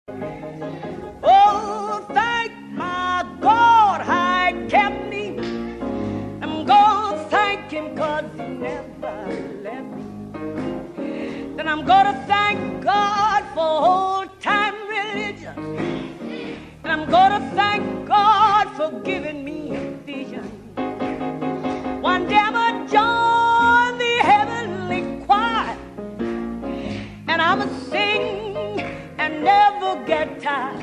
Oh, thank my God, I kept me. I'm gonna thank him 'cause he never left me. Then I'm gonna thank God for old-time religion. And I'm gonna thank God for giving me a vision. One day I'm gonna join the heavenly choir, and I'm gonna sing and never get tired.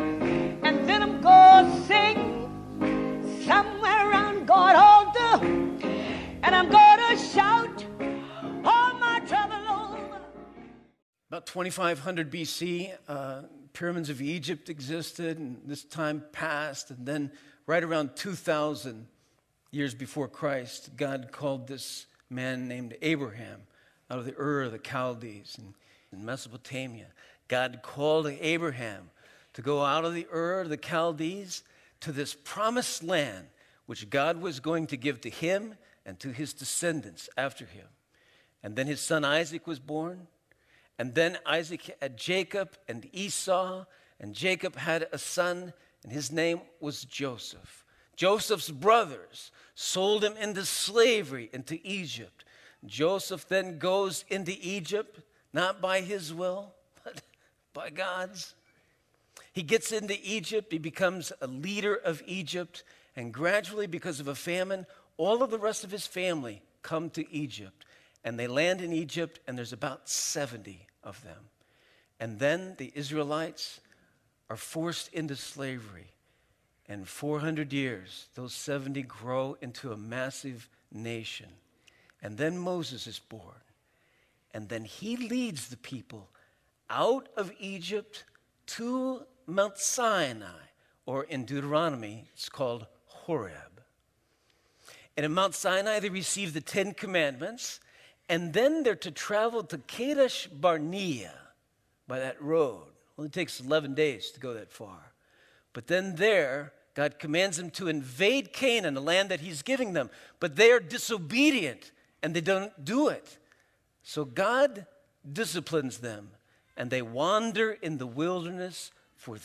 And then I'm gonna sing somewhere around God's altar, and I'm gonna shout all my trouble over. About 2500 BC, pyramids of Egypt existed, and this time passed, and then right around 2000 years before Christ, God called this man named Abraham out of the Ur of the Chaldees in Mesopotamia. God called Abraham to go out of the Ur of the Chaldees to this promised land, which God was going to give to him and to his descendants after him. And then his son Isaac was born. And then Isaac had Jacob and Esau, and Jacob had a son, and his name was Joseph. Joseph's brothers sold him into slavery into Egypt. Joseph then goes into Egypt, not by his will, but by God's. He gets into Egypt, he becomes a leader of Egypt, and gradually, because of a famine, all of the rest of his family come to Egypt. And they land in Egypt, and there's about 70 of them. And then the Israelites are forced into slavery. And 400 years, those 70 grow into a massive nation. And then Moses is born. And then he leads the people out of Egypt to Mount Sinai, or in Deuteronomy, it's called Horeb. And in Mount Sinai, they receive the 10 Commandments. And then they're to travel to Kadesh Barnea by that road. Only takes 11 days to go that far. But then there, God commands them to invade Canaan, the land that he's giving them. But they are disobedient, and they don't do it. So God disciplines them, and they wander in the wilderness for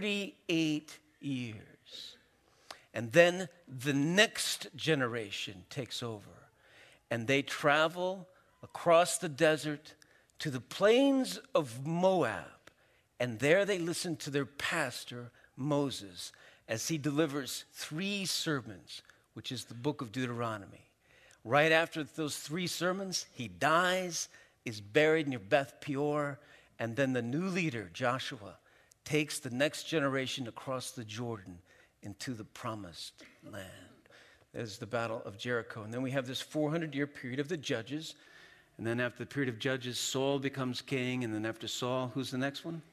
38 years. And then the next generation takes over, and they travel across the desert to the plains of Moab. And there they listen to their pastor, Moses, as he delivers 3 sermons, which is the book of Deuteronomy. Right after those 3 sermons, he dies, is buried near Beth Peor, and then the new leader, Joshua, takes the next generation across the Jordan into the promised land. There's the Battle of Jericho. And then we have this 400-year period of the Judges. And then after the period of Judges, Saul becomes king. And then after Saul, who's the next one?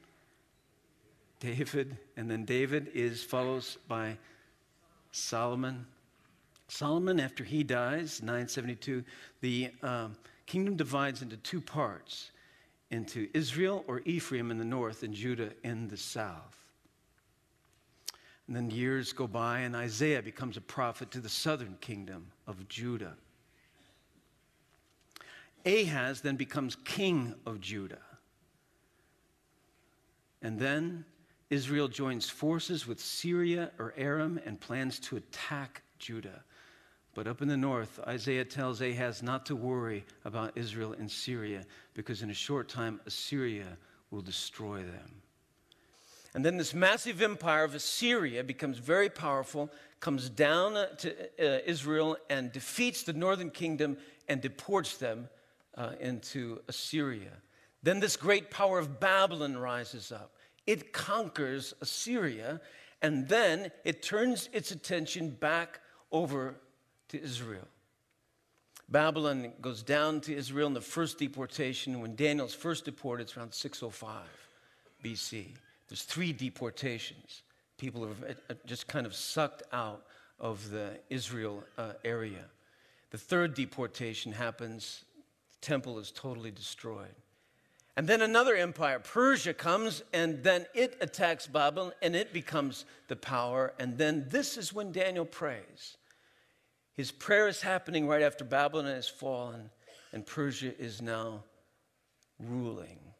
David. And then David follows by Solomon. Solomon, after he dies, 972, the kingdom divides into 2 parts, into Israel or Ephraim in the north and Judah in the south. And then years go by, and Isaiah becomes a prophet to the southern kingdom of Judah. Ahaz then becomes king of Judah. And then Israel joins forces with Syria or Aram and plans to attack Judah. But up in the north, Isaiah tells Ahaz not to worry about Israel and Syria, because in a short time, Assyria will destroy them. And then this massive empire of Assyria becomes very powerful, comes down to Israel and defeats the northern kingdom and deports them into Assyria. Then this great power of Babylon rises up. It conquers Assyria, and then it turns its attention back over to Israel. Babylon goes down to Israel in the first deportation. When Daniel's first deported, it's around 605 BC. There's 3 deportations. People are just kind of sucked out of the Israel area. The 3rd deportation happens. The temple is totally destroyed. And then another empire, Persia, comes, and then it attacks Babylon, and it becomes the power. And then this is when Daniel prays. His prayer is happening right after Babylon has fallen, and Persia is now ruling.